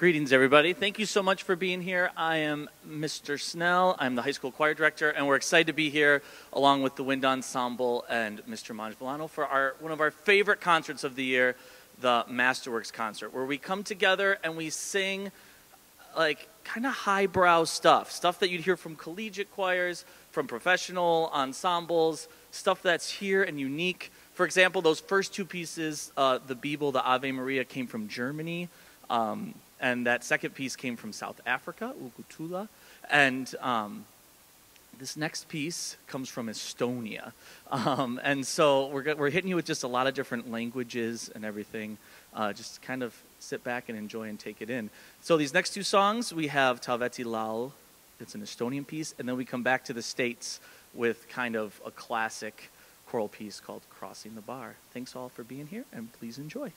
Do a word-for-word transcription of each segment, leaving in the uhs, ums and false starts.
Greetings, everybody. Thank you so much for being here. I am Mister Snell. I'm the high school choir director, and we're excited to be here along with the Wind Ensemble and Mister Manjvalano for our one of our favorite concerts of the year, the Masterworks concert, where we come together and we sing like kind of highbrow stuff, stuff that you'd hear from collegiate choirs, from professional ensembles, stuff that's here and unique. For example, those first two pieces, uh, the Bibel, the Ave Maria, came from Germany. Um, And that second piece came from South Africa, Ukutula. And um, this next piece comes from Estonia. Um, and so we're, we're hitting you with just a lot of different languages and everything. Uh, just kind of sit back and enjoy and take it in. So these next two songs, we have Talveti Lal. It's an Estonian piece. And then we come back to the States with kind of a classic choral piece called Crossing the Bar. Thanks all for being here, and please enjoy.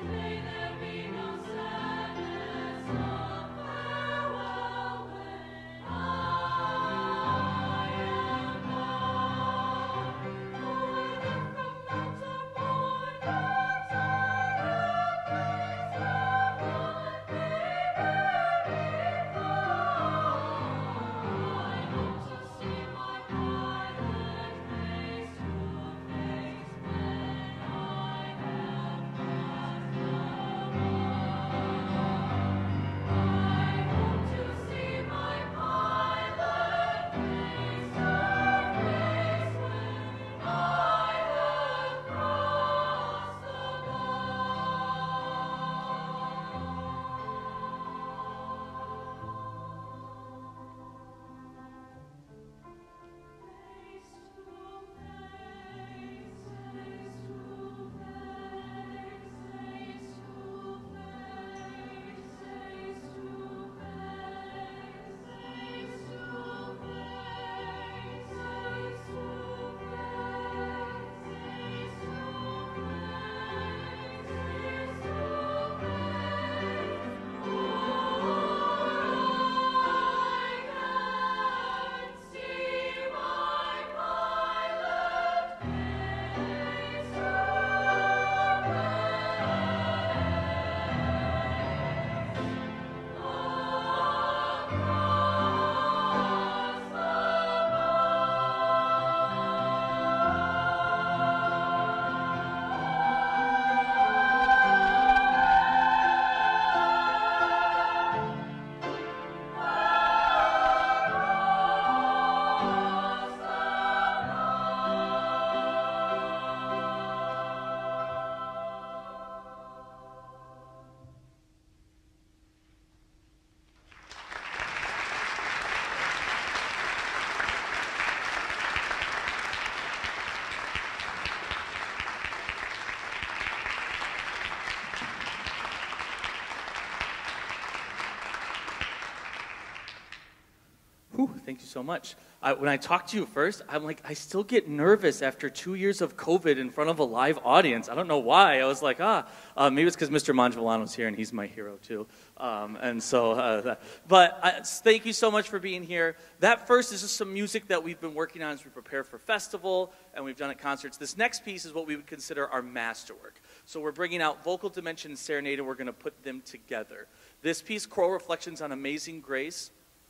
Whew, thank you so much. I, when I talked to you first, I'm like, I still get nervous after two years of COVID in front of a live audience. I don't know why. I was like, ah, uh, maybe it's because Mister Mangiavellano's here and he's my hero too. Um, and so, uh, that, but I, thank you so much for being here. That first is just some music that we've been working on as we prepare for festival and we've done at concerts. This next piece is what we would consider our masterwork. So we're bringing out Vocal Dimension and Serenade and we're going to put them together. This piece, Choral Reflections on Amazing Grace,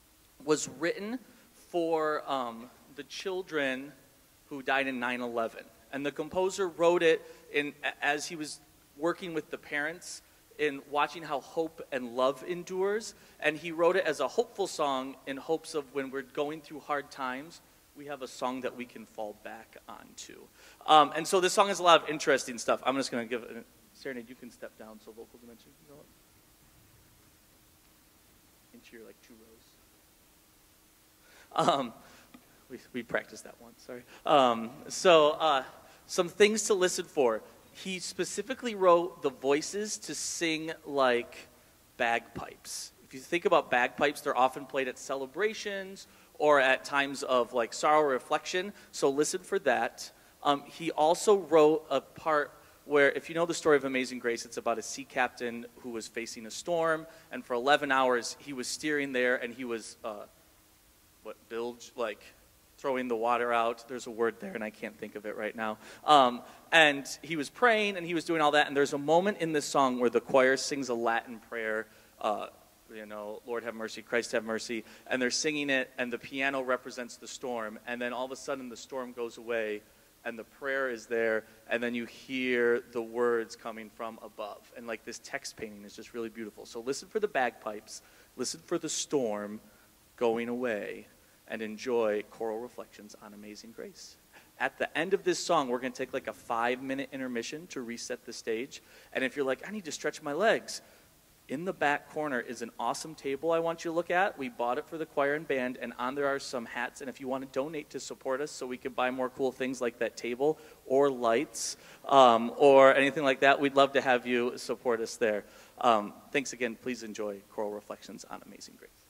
was written for um, the children who died in nine eleven. And the composer wrote it in, as he was working with the parents in watching how hope and love endures. And he wrote it as a hopeful song in hopes of when we're going through hard times, we have a song that we can fall back onto. Um, and so this song has a lot of interesting stuff. I'm just going to give it, Serenade, you can step down so Vocal Dimension can go up into your like two rows. Um, we, we practiced that once, sorry. Um, so uh, some things to listen for. He specifically wrote the voices to sing like bagpipes. If you think about bagpipes, they're often played at celebrations or at times of like sorrow or reflection, so listen for that. Um, he also wrote a part where, if you know the story of Amazing Grace, it's about a sea captain who was facing a storm, and for eleven hours he was steering there and he was uh, what, bilge, like throwing the water out. There's a word there and I can't think of it right now. Um, and he was praying and he was doing all that, and there's a moment in this song where the choir sings a Latin prayer, uh, you know, Lord have mercy, Christ have mercy, and they're singing it and the piano represents the storm, and then all of a sudden the storm goes away and the prayer is there, and then you hear the words coming from above. And like this text painting is just really beautiful. So listen for the bagpipes, listen for the storm going away, and enjoy Choral Reflections on Amazing Grace. At the end of this song, we're going to take like a five-minute intermission to reset the stage. And if you're like, I need to stretch my legs, in the back corner is an awesome table I want you to look at. We bought it for the choir and band, and on there are some hats. And if you want to donate to support us so we can buy more cool things like that table or lights um, or anything like that, we'd love to have you support us there. Um, thanks again. Please enjoy Choral Reflections on Amazing Grace.